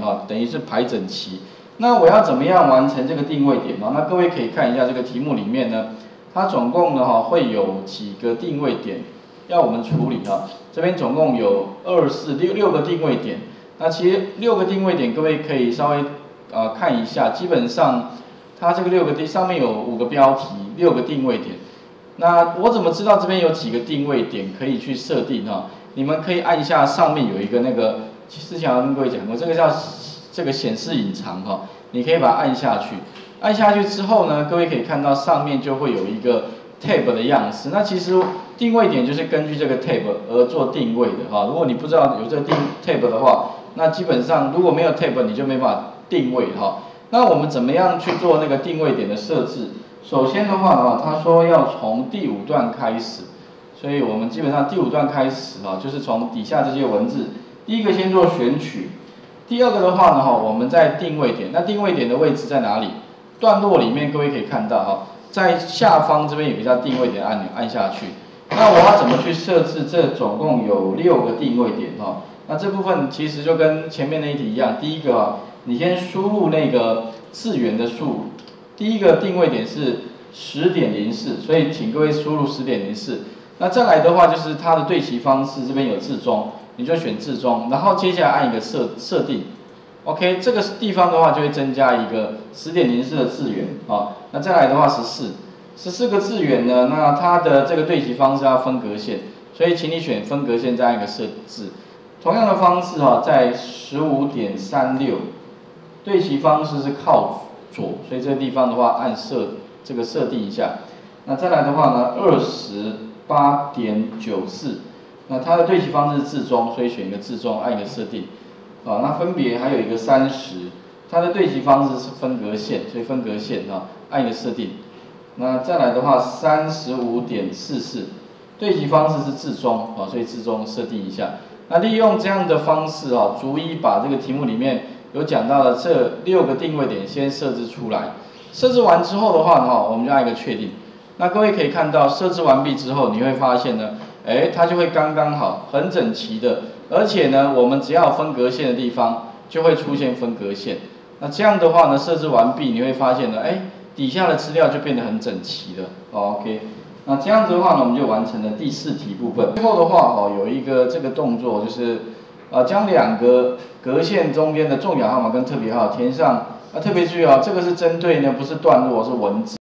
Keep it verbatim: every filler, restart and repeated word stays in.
哈，等于是排整齐。那我要怎么样完成这个定位点呢？那各位可以看一下这个题目里面呢，它总共呢哈会有几个定位点要我们处理哈。这边总共有二四六六个定位点。那其实六个定位点，各位可以稍微呃看一下，基本上它这个六个定上面有五个标题，六个定位点。那我怎么知道这边有几个定位点可以去设定哈？你们可以按一下上面有一个那个，之前有跟各位讲过，这个叫这个显示隐藏哈，你可以把它按下去。按下去之后呢，各位可以看到上面就会有一个 tab 的样式。那其实定位点就是根据这个 tab 而做定位的哈。如果你不知道有这个定 tab 的话，那基本上如果没有 tab 你就没办法定位哈。那我们怎么样去做那个定位点的设置？首先的话呢，他说要从第五段开始，所以我们基本上第五段开始啊，就是从底下这些文字，第一个先做选取，第二个的话呢哈，我们在定位点，那定位点的位置在哪里？段落里面各位可以看到哈，在下方这边有一个叫定位点按钮，按下去。那我要怎么去设置？这总共有六个定位点哈。那这部分其实就跟前面那一题一样，第一个啊，你先输入那个字元的数。第一个定位点是十点零四，所以请各位输入十点零四。那再来的话就是它的对齐方式，这边有置中，你就选置中，然后接下来按一个设设定 ，OK， 这个地方的话就会增加一个十点零四的字元啊。那再来的话十四，十四个字元呢，那它的这个对齐方式要分隔线，所以请你选分隔线，再按一个设置。同样的方式哈、啊，在十五点三六，对齐方式是靠左，所以这个地方的话按设这个设定一下。那再来的话呢，二十八点九四，那它的对齐方式是置中，所以选一个置中，按一个设定。啊，那分别还有一个三十，它的对齐方式是分隔线，所以分隔线啊，按一个设定。那再来的话，三十五点四四，对齐方式是置中，啊，所以置中设定一下。那利用这样的方式啊，逐一把这个题目里面有讲到的这六个定位点先设置出来。设置完之后的话呢，我们就按一个确定。那各位可以看到，设置完毕之后，你会发现呢，哎，它就会刚刚好，很整齐的。而且呢，我们只要有分隔线的地方，就会出现分隔线。那这样的话呢，设置完毕，你会发现呢，哎，底下的资料就变得很整齐了。哦 OK。那这样子的话呢，我们就完成了第四题部分。最后的话哦，有一个这个动作就是，呃，将两个隔线中间的重要号码跟特别号填上。啊，特别注意啊，这个是针对呢，不是段落，是文字。